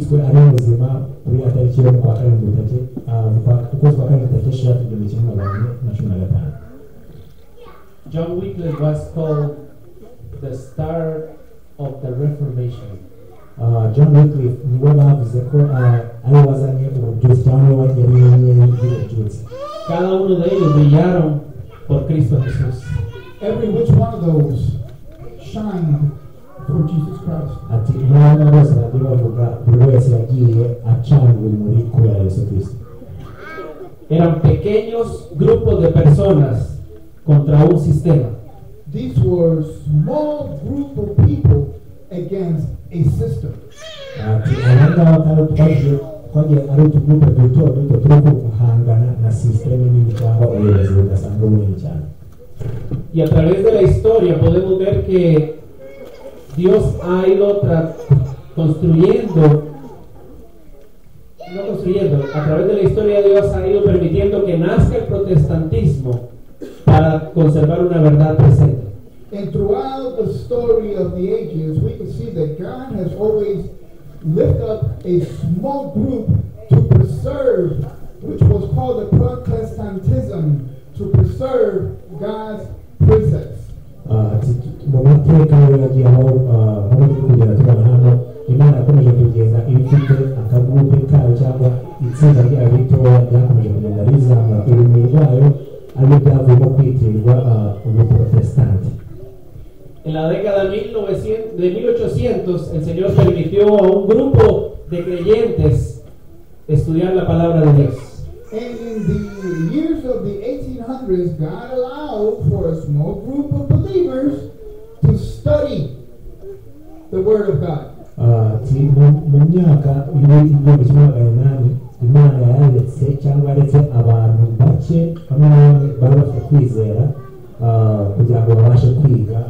yiswe ari muzima kuri atariki yo kwa karindwi ukwezi kwa karindwi tariki eshatu igihumbi kimwe magana ane na cumi na gatanu. John Wycliffe was called the star of the Reformation. John Wycliffe niwe bavuze ko ari wazanye ububyutse cyangwa yari inyenyeri y'ububyutse. Cada uno de ellos brillaron por Cristo Jesús. Every which one of those shined for Jesus Christ. Ati mwana bose bagiye bavuga buri wese yagiye acana urumuri kubera Yesu Kristo. Eran pequeños grupos de personas contra un sistema. These were small group of people against a system. Ati abangaba twagiye ari utugrupe duto duto turi guhangana na sisteme nini cyangwa ubuyobozi budasanzwe bunini cyane. Y a través de la historia podemos ver que Dios ha ido a través de la historia Dios ha ido permitiendo que nazca el protestantismo para conservar una verdad presente. And throughout the story of the ages, we can see that God has always lifted up a small group to preserve, which was called the Protestantism, to preserve God's precepts. Mu mateka yagiye aho turi kugera tubona hano Imana yakomeje kugeza ibifite akagurupe kayo cyangwa itsinda ryayo ritoya ryakomeje kugenda rizamura urumuri rwayo aribyo byavuyemo kwitirirwa ubuprotestanti. En la década de 1800, el Señor permitió a un grupo de creyentes estudiar la palabra de Dios. And in the years of the 1800s, God allowed for a small group of believers to study the Word of God. Mu myaka y'igihumbi kimwe magana inani Imana yaretse cyangwa yaretse abantu bake bamwe na bamwe bari bafite kwizera kugira ngo babashe kwiga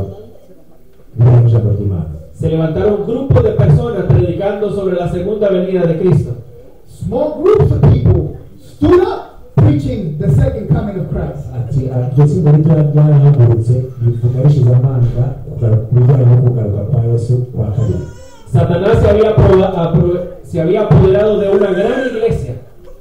ijambo ry'Imana. Se levantaron grupos de personas predicando sobre la segunda venida de Cristo. Small groups of people stood up preaching the second coming of Christ. Ati iryo tsinda ritoya ryarahagurutse rivuga rishize amanga ku bijyanye no kugaruka kwa Yesu kwa kabiri. Satanás se había apoderado de una gran iglesia.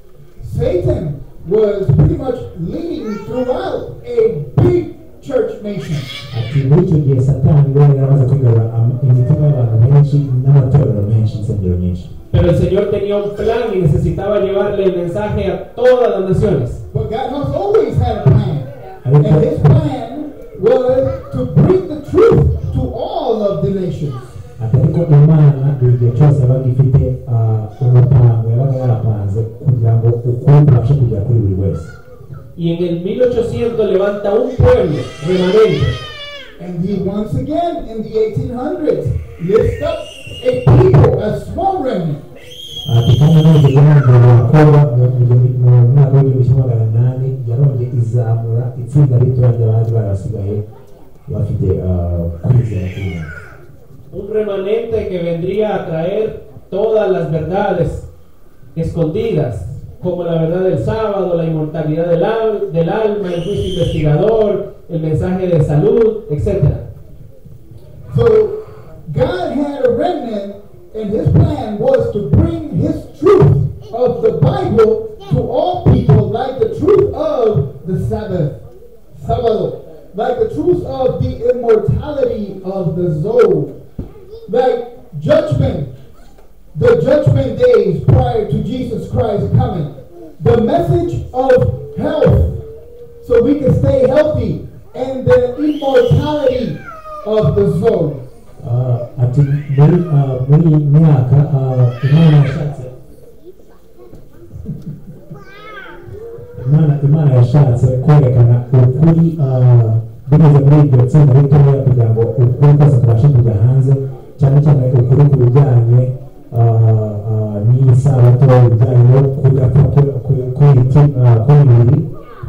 Satan was pretty much leading throughout a big church nation. Ati muri icyo gihe Satani yari yaramaze kwigarura imitima y'abantu benshi n'amatorero menshi, insengero nyinshi. Pero el Señor tenía un plan y necesitaba llevarle el mensaje a todas las naciones. But God has always had a plan. And his plan was to bring the truth to all of the nations. Ariko Imana buri gihe cyose yabaga ifite umupango yabaga yarapanze kugira ngo ukuri kubashe kugera kuri buri wese. Y en el 1800 levanta un pueblo remanente. And he once again in the 1800s lifts up a people, a small remnant. Kandi none yakuba mu mwaka w'igihumbi kimwe magana inani yarongeye izamura itsinda ritoya ry'abandi barasigaye bafite kwizera kuri Un remanente que vendría a traer todas las verdades escondidas, como la verdad del sábado, la inmortalidad del alma, el juicio investigador, el mensaje de salud, etc. So God had a remnant, and his plan was to bring his truth of the Bible to all people, like the truth of the Sabbath, like the truth of the immortality of the soul, like judgment, the judgment days prior to Jesus Christ coming, the message of health, so we can stay healthy, and the immortality of the soul. Ati muri myaka Imana yashatse kwerekana ukuri binyuze muri iryo tsinda ritoya kugira ngo ukuri kose kubashe kujya hanze, cyane cyane ukuri ku bijyanye n'isabato, ibijyanye no kudapfa kw'imibiri.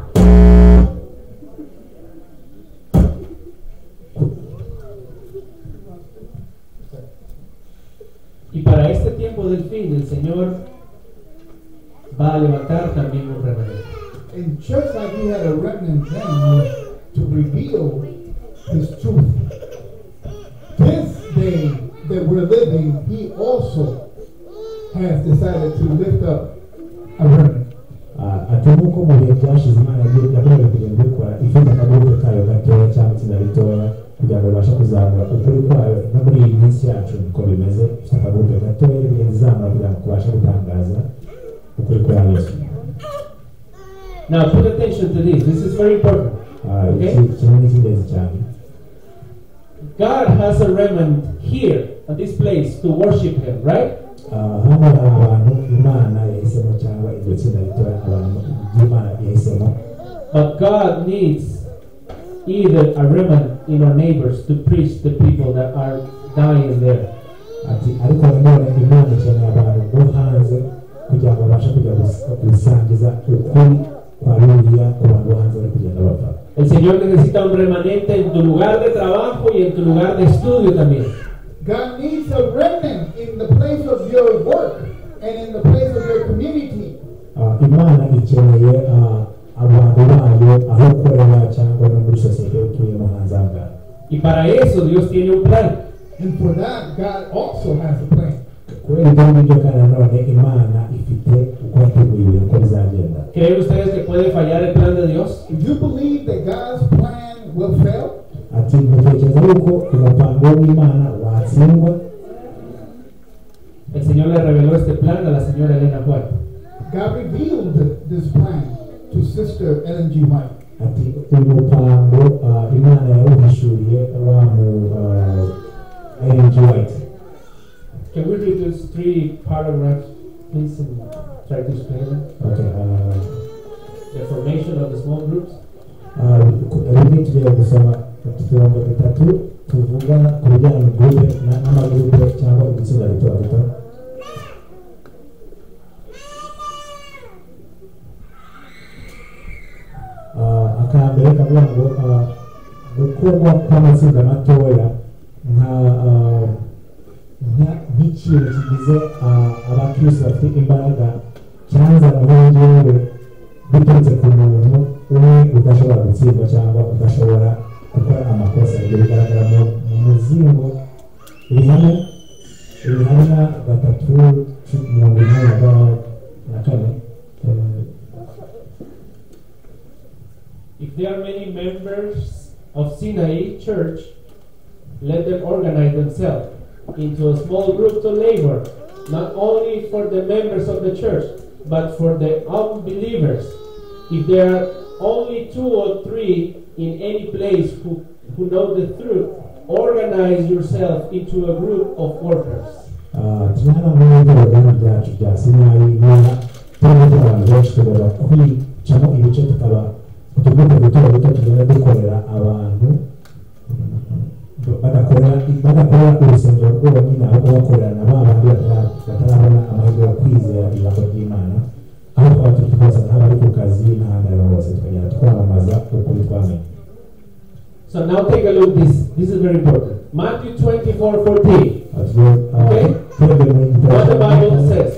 Y para este tiempo del fin, el Señor va a levantar también un remanente. And just like he had a remnant then to reveal his truth, this day that we're living, he also has decided to lift up a remnant. ati nk'uko mu bihe byashize Imana yakomeje kugenda ibikora ifite akagurupe kayo gatoya cyangwa itsinda ritoya kugira ngo ibashe kuzamura ukuri kwayo, no muri iyi minsi yacu niko bimeze, ifite akagurupe gatoya igenda izamura kugira ngo kubashe gutangaza ukuri kwa Yesu. Now put attention to this. This is very important. Okay? God has a remnant here at this place to worship Him, right? But God needs either a remnant in our neighbors to preach the people that are dying there. El Señor necesita un remanente en tu lugar de trabajo y en tu lugar de estudio también. God needs a remnant in the place of your work and in the place of your community. Imana ikeneye abantu bayo aho ukorera cyangwa no muri sosiyete utuyemo hanze aha. Y para eso Dios tiene un plan. And for that, God also has a plan. ¿Creen ustedes que puede fallar el plan de Dios? Do you believe that God's plan will fail? El Señor le reveló este plan a la señora Elena White. God revealed this plan to Sister Ellen G. White. Ellen G. White. Can we read those 3 paragraphs, please, and try to explain them? Okay. The formation of the small groups. Rimwe tugiye gusoma uturongo dutatu tuvuga ku bijyanye n'amagurupe cyangwa udutsinda duto duto. Akambere kavuga ngo gukorwa kw'amatsinda matoya nk'ikintu kigize abakristo bafite imbaraga cyanzanyweho njyewe biturutse ku muntu umwe udashobora gutsindwa cyangwa udashobora gukora amakosa. Ibyo bigaragara mu muzingo ibihamya 3:14. If there are many members of Sinai Church, let them organize themselves into a small group to labor, not only for the members of the church, but for the unbelievers. If there are only 2 or 3 in any place who know the truth, organize yourself into a group of workers. badakorera urusengero rwonyine ahubwo bakorera na ba bandi batarabona amahirwe yo kwizera ijambo ry'Imana, aho twaba turi twose n'abari ku kazi n'ahandi hose tukagenda twamamaza ukuri twamenye. So now take a look. This is very important. Matthew 24:14. Okay? What the Bible says.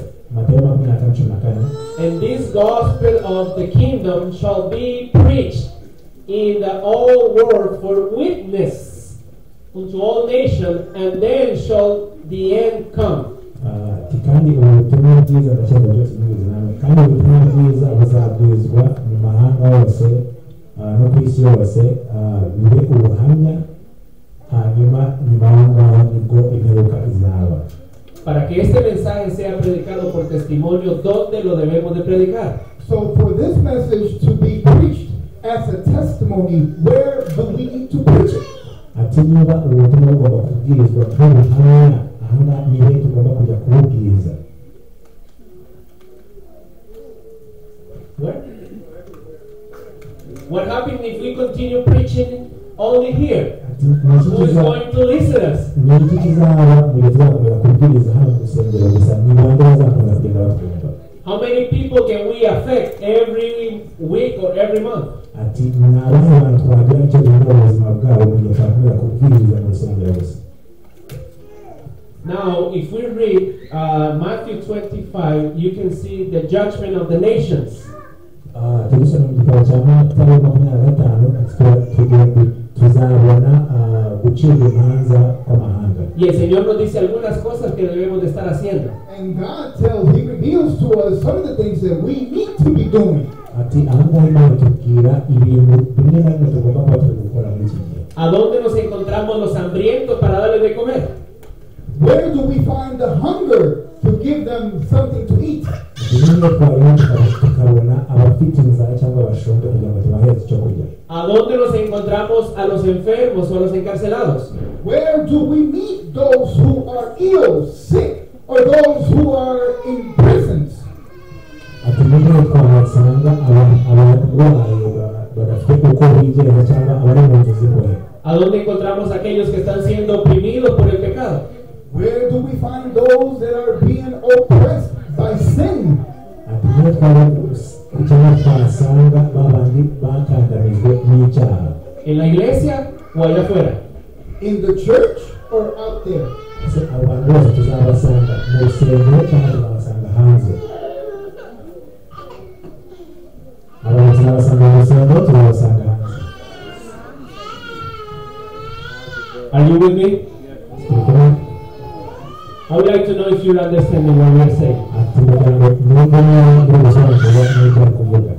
And this gospel of the kingdom shall be preached in the whole world for witness unto all nations, and then shall the end come. Kandi ubutumwa bwiza ndashaka byose n'ubuzima, kandi ubutumwa bwiza buzabwirizwa mu mahanga yose no ku isi yose, bibe ubuhamya, hanyuma nyuma y'aho nibwo imperuka izaba. Para que este mensaje sea predicado por testimonio, ¿dónde lo debemos de predicar? So for this message to be preached as a testimony, where do we need to preach it? Ati niba ubutumwa bugomba kubwirizwa nk'ubuhamya, aha nihe tugomba kujya kububwiriza. What happens if we continue preaching only here? Who is going to listen us? How many people can we affect every week or every month? Now, if we read Matthew 25, you can see the judgment of the nations. tuzabona gucibwa imanza kw'amahanga. Y el Señor nos dice algunas cosas que debemos de estar haciendo. And He reveals to us some of the things that we need to be doing. Ati ahangaha Imana itubwira ibintu bimwe na bimwe tugomba kuba turi gukora muri iki gihe. ¿A dónde nos encontramos los hambrientos para darles de comer? Where do we find the hunger to give them something to eat? Rimwe twabona tukabona abafite inzara cyangwa abashonje kugira ngo tubahereze icyo kurya. ¿A dónde nos encontramos a los enfermos o a los encarcelados? Where do we meet those who are ill, sick, or those who are in prisons? Ati niba twabasanga abarwayi badafite uko bigenza cyangwa abari mu nzu z'imbohe. ¿A dónde encontramos aquellos que están siendo oprimidos por el pecado? Where do we find those that are being oppressed by sin? Ati niba twasanga babandi bakandamijwe n'icyaha. ¿En la iglesia o allá afuera? In the church or out there? Abantu bose tuzabasanga mu rusengero cyangwa tuzabasanga hanze. Abantu tuzabasanga mu rusengero tuzabasanga hanze. Are you with me? I would like to know if you're understanding what we are saying. Ati ndagira ngo niba gusobanukirwa n'ibyo ari kuvuga.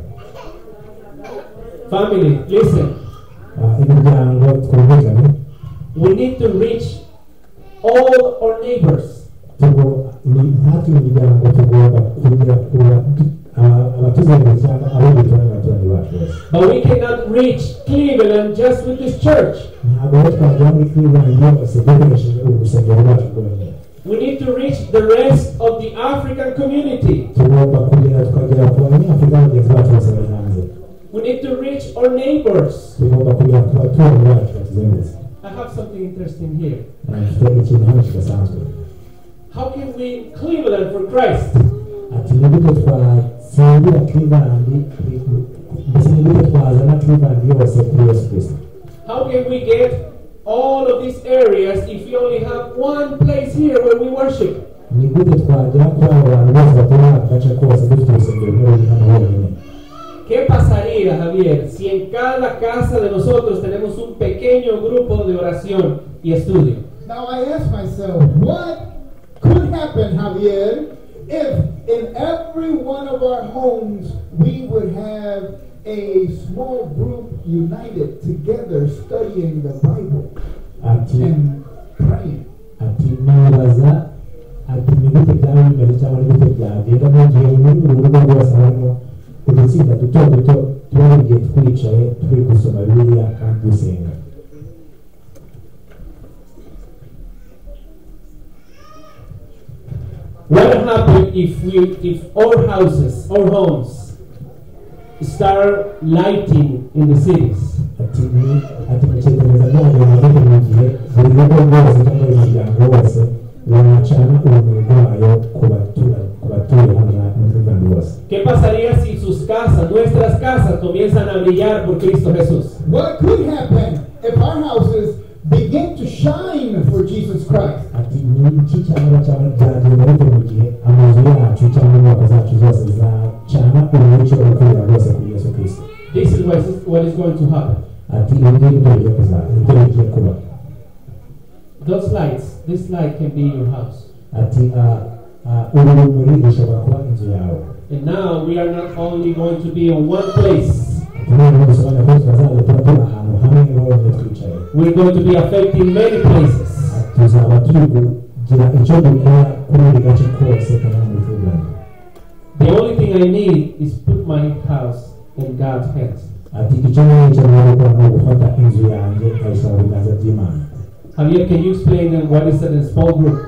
Family, listen. Imiryango twumvikane. We need to reach all our neighbors. Natwe imiryango tugomba kugira abatuzenguruka cyangwa abo duturanye n'abaturanyi bacu bose. But we cannot reach Cleveland just with this church. Ntabwo twajya muri Cleveland yose dukoresheje urusengero rwacu rwonyine. We need to reach the rest of the African community. Tugomba kugera tukagera ku banyafurika bagenzi bacu bose bari hanze. We need to reach our neighbors. Tugomba kugera ku baturanyi bacu batuzengurutse. I have something interesting here. Mfite ikintu hano kidasanzwe. How can we Cleveland for Christ? Ati nigute twatsindira Cleveland, mbese nigute twazana Cleveland yose kuri Yesu Kristo. How can we get all of these areas if we only have one place here where we worship? Nigute twagera kuri abo bantu bose batuye aka gace kose dufite urusengero rumwe hano honyine. ¿Qué pasaría, Javier, si en cada casa de nosotros tenemos un pequeño grupo de oración y estudio? Now I ask myself, what could happen, Javier, if in every one of our homes we would have a small group united together studying the Bible and praying? Ati nibaza ati nigute byaba bimeze cyangwa nigute byagenda mu gihe muri buri rugo rwose harimo udutsinda duto duto tuba igihe twicaye turi gusoma Bibiliya kandi dusenga. What would happen if our houses, our homes, start lighting in the cities? Ati mutekereza none muri mu gihe buri rugo rwose cyangwa imiryango yose banacana urumuri rwayo ku batuye hano muri Rwanda bose. ¿Qué pasaría si sus casas, nuestras casas, comienzan a brillar por Cristo Jesús? What could happen if our houses begin to shine for Jesus Christ? Ati iki cyangwa byagenda bite mu gihe amazu yacu cyangwa inyubako zacu zose zacana umucyo ukorera rwose kuri Yesu Kristo. This is what is going to happen. Ati ibi bigiye kuba. Those lights, this light can be in your house. Ati uru rumuri rushobora kuba inzu yawe. And now we are not only going to be in one place. We're going to be affecting many places. The only thing I need is put my house in God's hands. Javier, can you explain them what is a small group?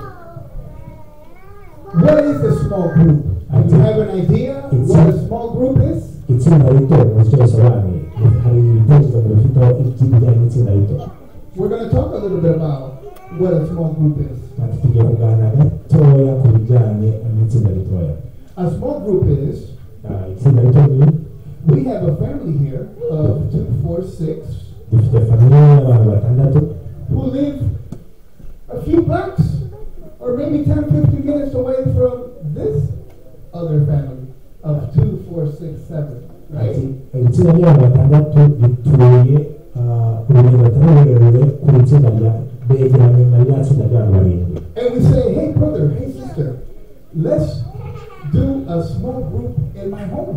What is a small group? Do you have an idea what a small group is? Itsinda rito nicyo risobanuye. Hari ibitekerezo bifite ikijyanye n'itsinda rito. We're going to talk a little bit about what a small group is. Ati tugiye kuganira gatoya ku bijyanye n'itsinda ritoya. A small group is itsinda rito ni we have a family here of 2, 4, 6 dufite famille y'abantu batandatu who live a few blocks or maybe 10, 15 minutes away from this other family of 2, 4, 6, 7, right? itsinda ry'abantu batandatu rituye urugendo rutari kuri itsinda begeranye na rya tsinda ry'abantu barindwi. And we say, hey brother, hey sister, let's do a small group in my home.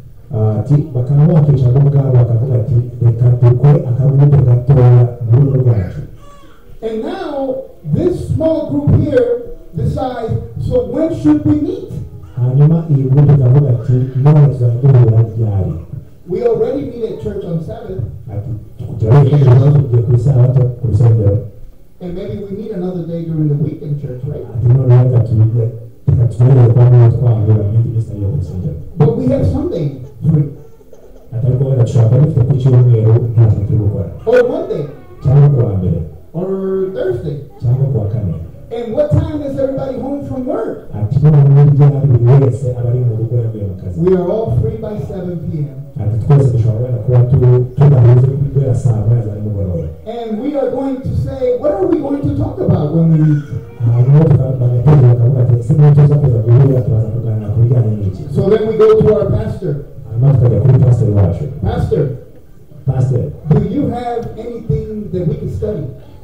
bakaba bakicara ubwabo bakavuga ati reka dukore akagurupe gatoya muri urugo rwacu. And now this small group here decides, so when should we meet? hanyuma iyi gurupe ikavuga ati none tuzajya duhura ryari. We already meet at church on Sabbath. ati turabona ko tugiye ku isabato ku rusengero. And maybe we meet another day during the week in church, right? ati none reka tugerere kwa niyo twahura n'indi minsi yo ku rusengero. But we have Sunday free. atari ko wenda dushobora dufite ku cyumweru nta kintu turi gukora. Or Monday. cyangwa ku wa mbere. Or Thursday. cyangwa ku wa kane. And what time is everybody home from work? ati none ryari buri wese aba ari mu rugo yavuye mu kazi. We are all free by 7 p.m. ati twese dushobora wenda kuba tudahuze guhera saa moya za nimugoroba. And we are going to say, what are we going to talk about when we meet? hanyuma bagatekereza bakavuga ati ese niyo tuza kuza guhura turaza kuganira ku bijyanye n'iki. So then we go to our pastor. hanyuma tukajya kuri pasiteri wacu. Pastor, do you have anything that we can study?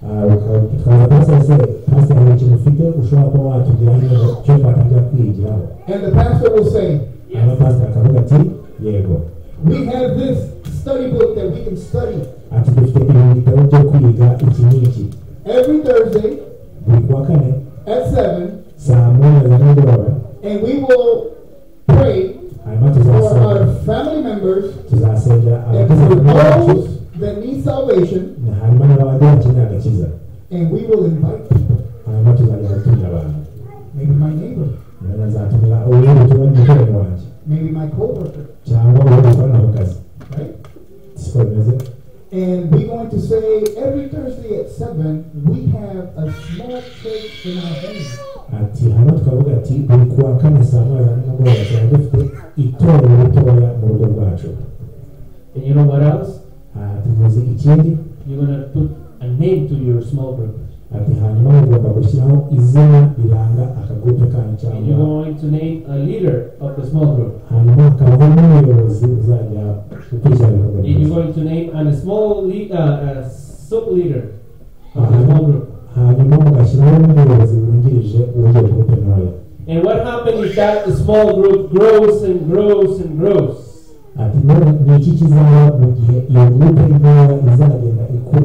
tukaza pasiteri se pasiteri hari ikintu ufite ushobora kuba watugiraho icyo twatangira kwigiraho. And the pastor will say, hanyuma pasiteri akavuga ati yego. we have this study book that we can study. ati dufite ibitabo byo kwiga iki n'iki. Every Thursday buri kuwa kane at 7, saa moya za nimugoroba. and we will pray hanyuma for our family members tuzasengera and abagize for umuryango wacu. those that need salvation, hanyuma n'abandi bakeneye agakiza. and we will invite people. hanyuma tuzajya gutumira abantu. Maybe my neighbor, nazatumira uwundi tubona umuturanyi wanjye maybe my co-worker, cyangwa uwundi dukorana mu kazi. right? siko bimeze. And we're going to say every Thursday at 7, we have a small church in our home. ati hano tukavuga ati buri kuwa kane saa moya za nimugoroba tuba dufite itorero ritoya mu rugo rwacu. And you know what else? tuvuze ikindi. You're going to put a name to your small group. ati hanyuma mugomba gushyiraho izina riranga akagurupe kanyu And you're cyangwa. going to name a leader of the small group. hanyuma hakabaho n'umuyobozi uzajya gukurikirana ibikorwa And you're byiza. going to name a small sub leader of the small group. hanyuma mugashyiraho n'umuyobozi wungirije w'iyo gurupe ntoya. And what happens is that the small group grows and grows and grows. ati none ni iki kizaba mu gihe iyo gurupe ntoya izagenda ikura.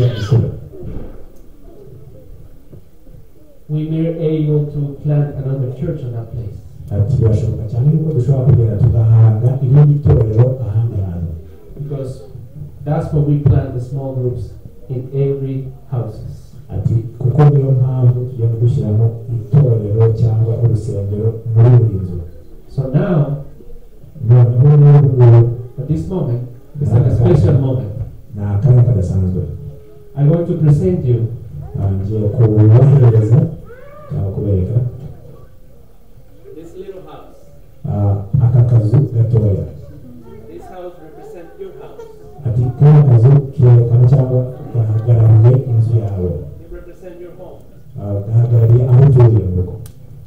We may be able to plant another church on that place. ati birashoboka cyane yuko dushobora kugenda tugahanga irindi torero ahandi hantu. Because that's where we plant the small groups in every houses. ati kuko niyo mpamvu tugenda dushyiramo itorero cyangwa urusengero muri buri nzu. So now, noneho n'ubu at this moment, it's like a special moment. ni akanya kadasanzwe. I'm going to present you ngiye kubahereza cyangwa kubereka this little house. aka kazu gatoya. This house represents your house. ati kano kazu kerekana cyangwa gahagarariye inzu yawe. It represents your home. gahagarariye aho utuye mu rugo.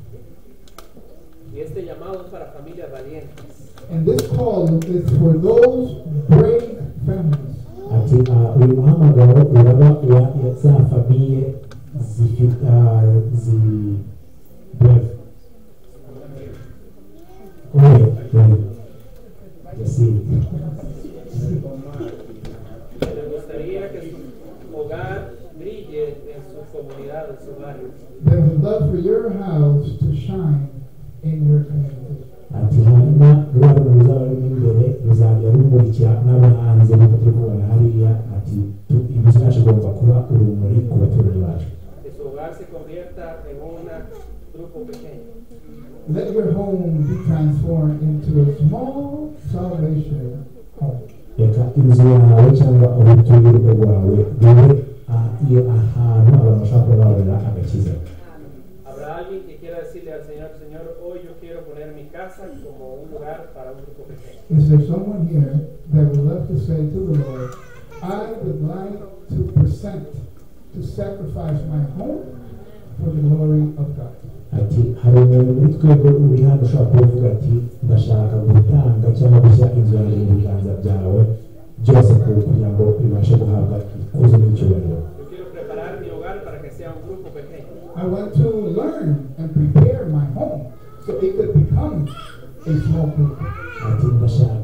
Y este llamado es para familias valientes. And this call is for those brave families. ati uyu muhamagaro uraba wa za famiye zifite brave. Me gustaría que su hogar brille en su comunidad, en su barrio. They would love for your house to shine in your community. ati hanyuma ruriya runtu ruzaba rurimo imbere ruzajya rumurikira n'abahanzi nk'uko turi kubona hariya. ati inzu yacu igomba kuba urumuri ku baturanyi bacu. Que su hogar se convierta en un grupo pequeño. Let your home be transformed into a small salvation home. reka inzu yawe cyangwa aho utuye urugo rwawe bibe ahantu abantu bashobora kuba babona agakiza. Habrá alguien que quiera decirle al Señor, Señor, hoy yo quiero poner mi casa como un lugar para un grupo pequeño. Is there someone here that would love to say to the Lord, I would like to sacrifice my home for the glory of God? ati hari umuntu muri twebwe uri hano ushobora kuvuga ati ndashaka gutanga cyangwa gushyira inzu yanjye mu biganza byawe byose kugira ngo bibashe guhabwa ikuzo n'icyubahiro. Yo quiero preparar mi hogar para que sea un grupo pequeño. I want to learn and prepare my home so it could become a small group. Ati ndashaka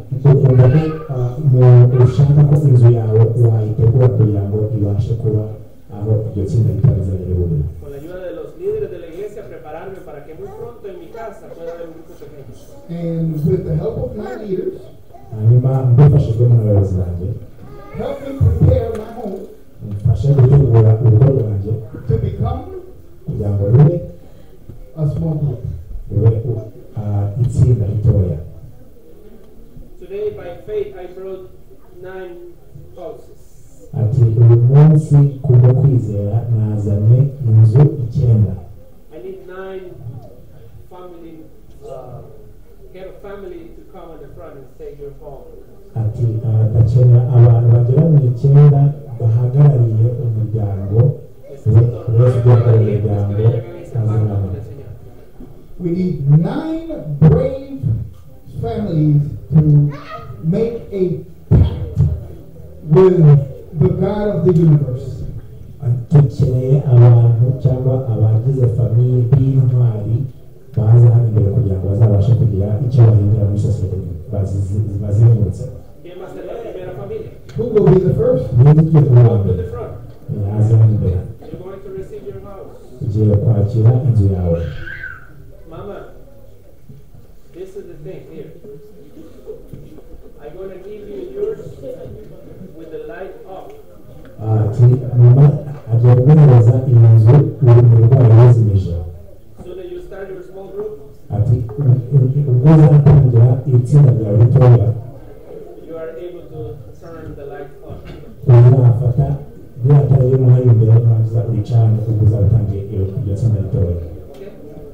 ushaka ko inzu yawe wayitegura kugira ngo ibashe kuba aho iryo tsinda ritazagera bube. Con la ayuda de los líderes de la iglesia, prepararme para que muy pronto en mi casa pueda haber un grupo pequeño. And with the help of my leaders, hanyuma mbifashijwemo n'abayobozi banjye, help me prepare my home mfashe gutegura urugo rwanjye to become kugira ngo rube a small group. itsinda ritoya. Today, by faith, I brought 9 houses. Ati uyu munsi kubwo kwizera nazanye inzu 9. I need 9 family, head of family to come on the front and say your home. Ati ndakenera abantu bagera mu 9 bahagarariye umuryango wese uhagarariye umuryango azana. We need 9 brave families to make a pact with the God of the universe. Dukeneye abantu cyangwa abagize famiye b'intwari baza hano imbere kugira ngo bazabashe kugira icyo bahindura muri sosiyete bazengurutse. ¿Quién va a ser la primera familia? Who will be the first? Come to the front. Yaza hano imbere You're going to receive your house. ugiye kwakira inzu yawe. Mama, this is the thing here. I'm going to give you yours with the light off. Ati mama agiye kuguhereza iyi nzu uri mu rwego yazimije. Soon as you start your small group, Ati ubwo uzatangira itsinda ryawe ritoya you are able to turn the light on. uzafata byatari yo muhari imbere n'abanza uricana ubwo uzatangiye iryo tsinda ritoya. Okay?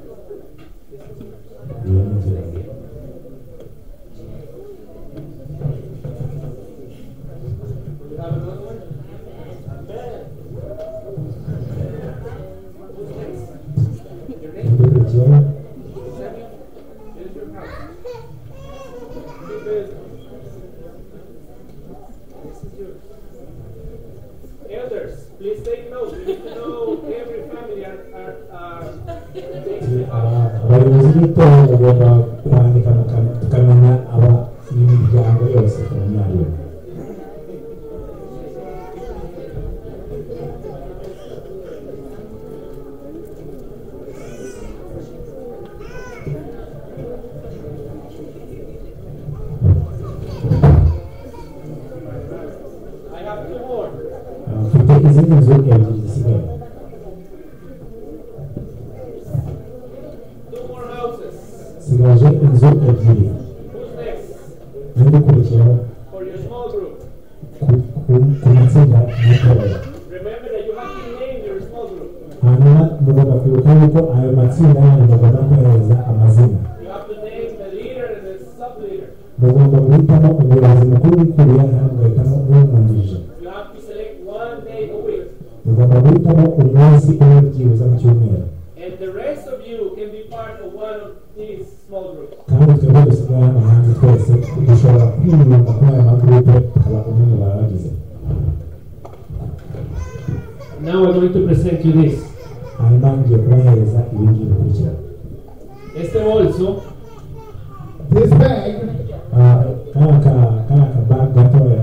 Iyo ni inzira. You have another one? Amen. Who's next? Your name? Indukurikiyeho Samuel? Here's your house. Keep it. This is yours. Elders, please take note. We need to know every family makes the house. abayobozi b'itorero bagomba kwandika tukamenya imiryango yose tukamenya ariyo. I have 2 more. Mfite izindi nzu ebyiri zisigaye. 2 more houses. Sigaje inzu ebyiri. Who's next? N'indukurikiyeho For your small group. ku matsinda matoya. Remember that you have to name your small group. Hanyuma mugomba kwibuka yuko ayo matsinda yanyu mugomba kohereza amazina. You have to name the leader and the sub-leader. Mugomba guhitamo umuyobozi mukuru w'ikuriya kandi mugahitamo n'umwungirije. You have to select 1 day a week. Mugomba guhitamo umunsi umwe byibuze mu cyumweru. And the rest of you can be part of one of these small groups. Kandi twebwe dusigaye hano hanze twese dushobora kwiyumva kuri aya magurupe tukaba umwe mu bayagize. Now I'm going to present you this. Hanyuma ngiye kubahereza ibi ngibi bikurikira. Este bolso This bag kaya kabag gatoya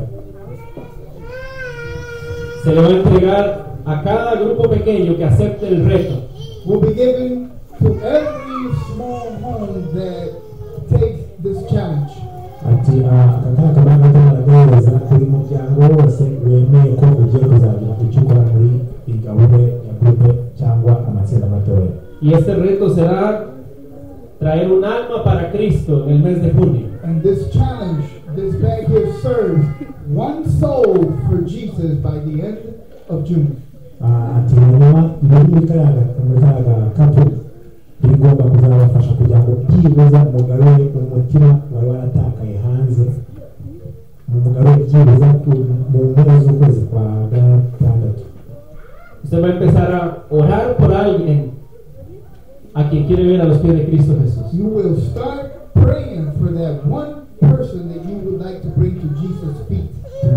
se le va a entregar a cada grupo pequeño que acepte el reto. will be given to every small home that takes this challenge. ati aka kaya kabag gatoya baraguhereza buri muryango wose wemeye ko ugiye kuzagira icyo ukora muri iyi gahunda ya gurupe cyangwa amatsinda matoya. Y este reto será traer un alma para Cristo en el mes de junio. And this challenge, this bag here serves 1 soul for Jesus by the end of June. Ati hanyuma ibiri muri kaya gakapu bigomba kuzabafasha kugira ngo byibuze mugarure umutima wari waratakaye hanze, mugarure byibuze mu mpera z'ukwezi kwa gatandatu. Usted va a empezar a orar por alguien a quien quiere ver a los pies de Cristo Jesús. You will start praying for that one person that you would like to bring to Jesus' feet.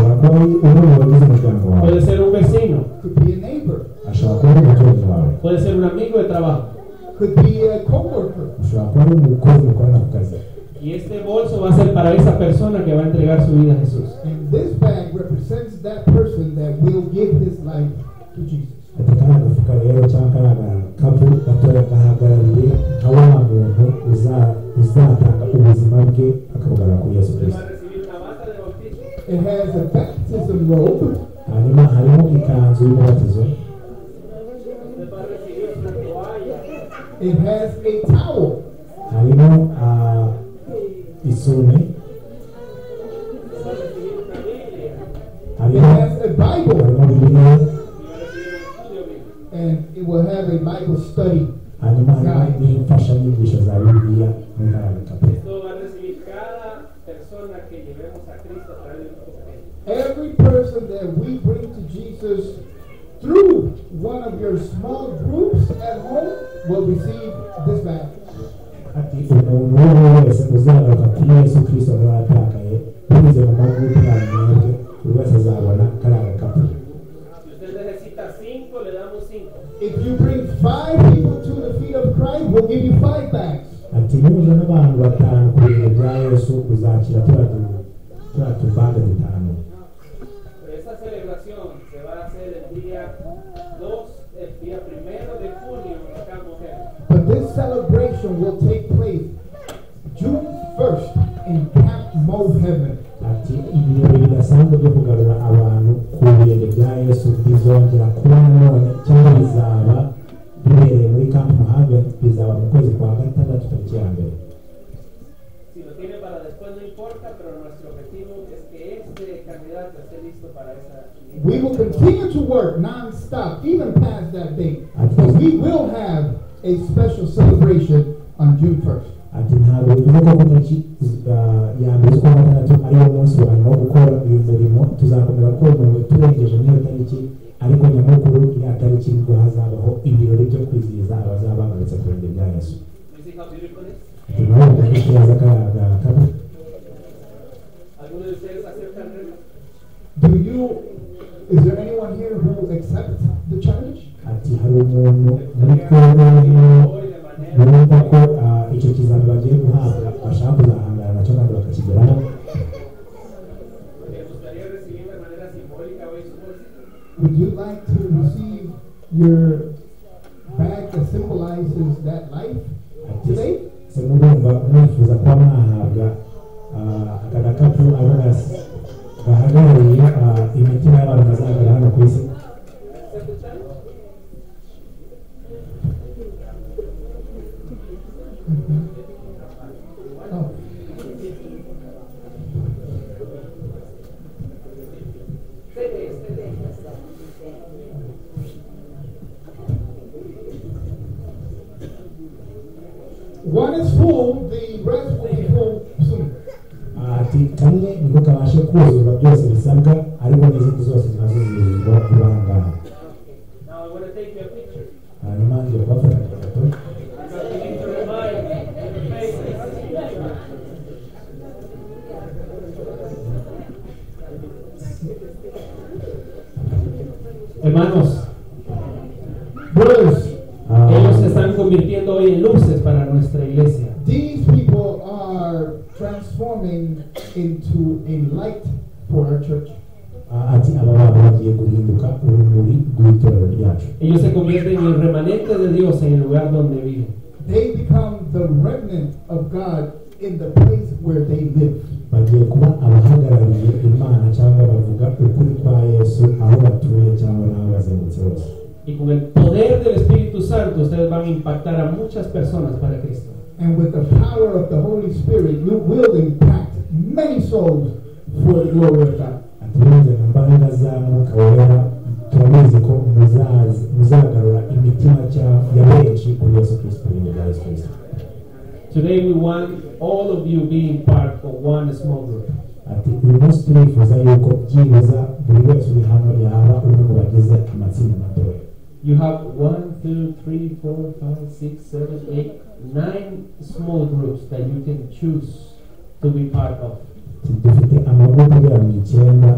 ashobora kuba ari umwe mu bagize umuryango wawe, puede ser un vecino, could be a neighbor, ashobora kuba ari umuturanyi wawe, puede ser un amigo de trabajo. could be a co-worker. ushobora kuba ari umukozi mukorana ku kazi. Y este bolso va a ser para esa persona que va a entregar su vida a Jesús. And this bag represents that person that will give his life to Jesus. ati kariya agafuka rero cyangwa kariya agakapu gatoya gahagarariye nka wa muntu uzatanga ubuzima bwe akabugarura kuri Yesu Va Kristo. a recibir una bata de bautismo. It has a baptism robe. hanyuma harimo ikanzu y'umubatizo, Usted va a recibir una toalla. It has a towel. harimo isume, Va a recibir una Biblia. It harimo has a Bible. Bibiliya, Y va a recibir un estudio bíblico. And it will have a Bible study. hanyuma harimo n'imfashanyigisho za Bibiliya muri kariya gakapu. Esto va a recibir cada persona que llevemos a Cristo a través de nuestro pequeño. Every person that we bring to Jesus through one of your small groups at home will receive this bag. ati umuntu uwo ari we wese uzagaruka kuri Yesu Kristo niba yatakaye binyuze mu magurupe y'amwebwe, buri wese azabona kariya gakapu. Si usted necesita 5, le damos 5. If you bring 5 people to the feet of Christ, we'll give you 5 bags. ati niba n'abantu batanu ku bintu bya Yesu uzakira turiya tubande dutanu. Pero esa celebración se va a hacer el día 1 de junio en Camp Mujer. But this celebration will take place June 1st in Camp Mo Heaven. ati ibirori bidasanzwe byo kugarura abantu ku birenge bya Yesu bizongera kuba none cyangwa bizaba bibereye muri Camp Muhaven, bizaba mu kwezi kwa gatandatu tariki ya mbere. Si lo tiene para después no importa, pero nuestro objetivo es que este candidato esté listo para esa. We will continue to work non-stop even past that date. But we will have a special celebration on June 1st. ati ntabwo bivuze ko ku tariki ya mbere z'ukwa gatandatu ariwo munsi wa nyuma wo gukora uyu murimo. tuzakomeza gukora umurimo turengeje n'iyo tariki, ariko nyamukuru iriya tariki nibwo hazabaho ibirori byo kwizihiza abazaba bagarutse ku birenge bya Yesu. You see how beautiful it is? ati nawe mugahita yaza kariya gakapu. ¿Alguno de ustedes acepta el reto? Is there anyone here who accepts the challenge? ati hari umuntu muri twebwe bumva ko icyo kizami bagiye guhabwa bashaka kuzahangana nacyo kandi bakakigeraho. ¿Les gustaría recibir de manera simbólica hoy su bolsa? Would you like to receive your bag that symbolizes that life today? se murumva mwifuza kuba mwahabwa aka gakapu abo gahagarariye imitima y'abantu bazagaragara hano ku isi. Oh. One is full, the rest will be full soon. ati kamwe niko kabashe kuzura byose bisabwa, ariko n'izindi zose zinazuzuzwa vuba aha ngaha. Now I want to take your picture. hanyuma ngiye kubafata ifoto. Because we need to remind your faces. Hermanos, Brothers, ellos se están convirtiendo hoy en luces para nuestra iglesia. these people are transforming into a light for our church. ati aba bantu bagiye guhinduka urumuri rw'itorero ryacu. Ellos se convierten en el remanente de Dios en el lugar donde viven. They become the remnant of God in the place where they live. bagiye kuba abahagarariye Imana cyangwa bavuga ukuri kwa Yesu aho batuye cyangwa n'aho bazengurutse hose. Y con el poder del Espíritu Santo ustedes van a impactar a muchas personas para Cristo. And with the power of the Holy Spirit, you will impact many souls for the glory of God. atubize mu mbaraga za Mwuka Wera turabizi ko muzagarura imitima ya benshi kuri Yesu Kristo n'ibintu bya Yesu Kristo. Today we want all of you being part of one small group. ati uyu munsi turifuza yuko byibuza buri wese uri hano yaba umwe mu bagize amatsinda matoya. You have 1, 2, 3, 4, 5, 6, 7, 8, 9 small groups that you can choose to be part of. dufite amagurupe agera mu 9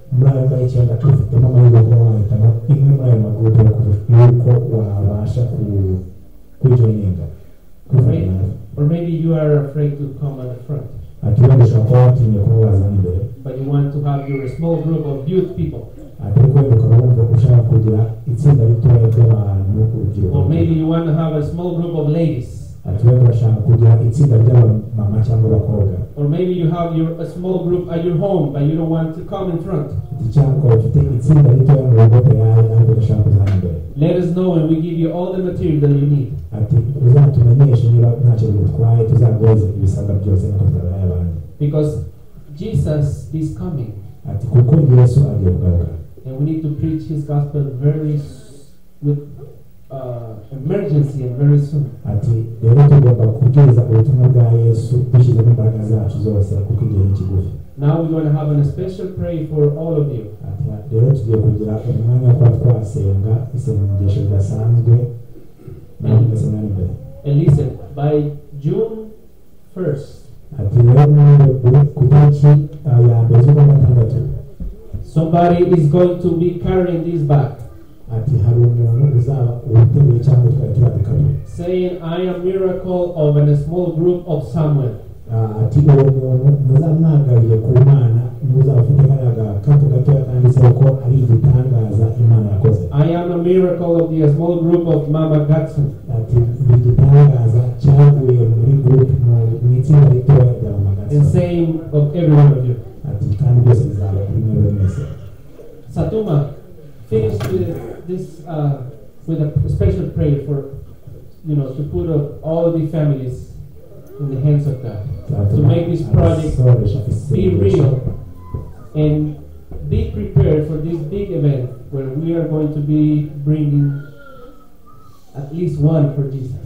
muri ayo ngayo icyenda tufitemo amahirwe kuba wahitamo imwe muri ayo magurupe y'uko wabasha kujoininga. Or maybe you are afraid to come at the front. Ati wenda ushobora kuba watinye kuba wazana imbere. But you want to have your small group of youth people. Ati ariko wenda ukaba wumva ushaka kugira itsinda ritoya ry'abantu urubyiruko. Or maybe you want to have a small group of ladies. Ati wenda urashaka kugira itsinda ry'abamama cyangwa abakobwa. Or maybe you have a small group at your home, but you don't want to come in front. Ati cyangwa ufite itsinda ritoya mu rugo yawe ariko udashaka kuzana imbere. Let us know and we give you all the material that you need. Ati uzatumenyeshe niba ntacyo bigutwaye tuzaguheze ibisabwa byose nuko twabaye abantu. Because Jesus is coming. Ati kuko Yesu agiye kugaruka. And we need to preach his gospel with emergency and very soon. Ati rero tugomba kubwiriza ubutumwa bwa Yesu dushyizemo imbaraga zacu zose kuko igihe ni kigufi. Now we're going to have a special prayer for all of you. Ati rero tugiye kugira umwanya wo kuba twasenga isengesho ridasanzwe. And listen, by June 1st, somebody is going to be carrying this bag, saying, I am a miracle of a small group of Samuel. I am a miracle of the small group of Mama Gatson. And same of every one of you. Satuma finished this with a special prayer for, to put up all the families in the hands of God, to make this project be real and be prepared for this big event where we are going to be bringing at least one for Jesus.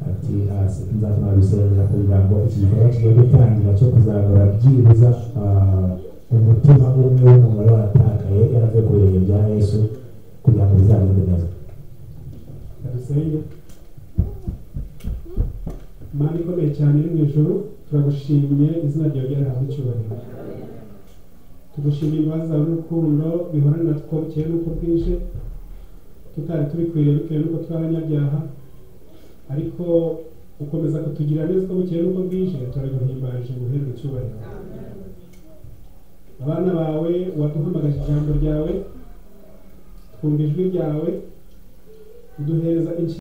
Imana ikomeye cyane iri mu ijuru turagushimiye izina ryawe ryarahabwa icyubahiro. Tugushimiye imbabazi zawe n'urukundo bihorana natwe uko bukeye n'uko bwije, tutari tubikwiriye bitewe n'uko turi abanyabyaha, ariko ukomeza kutugirira neza uko bukeye n'uko bwije. Turaguhimbaje guherwa icyubahiro. Abana bawe waduhamagaje ijambo ryawe, twumva ijwi ryawe, uduhereza